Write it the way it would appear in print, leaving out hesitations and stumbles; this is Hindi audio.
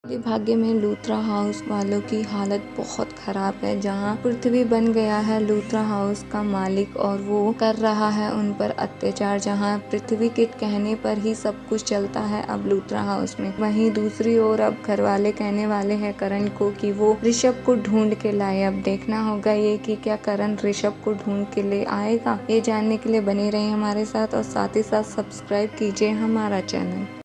भाग्य में लूथरा हाउस वालों की हालत बहुत खराब है, जहां पृथ्वी बन गया है लूथरा हाउस का मालिक और वो कर रहा है उन पर अत्याचार। जहां पृथ्वी के कहने पर ही सब कुछ चलता है अब लूथरा हाउस में। वहीं दूसरी ओर अब घर वाले कहने वाले हैं करण को कि वो ऋषभ को ढूंढ के लाए। अब देखना होगा ये कि क्या करण ऋषभ को ढूंढ के ले आएगा। ये जानने के लिए बने रहे हमारे साथ और साथ ही साथ सब्सक्राइब कीजिए हमारा चैनल।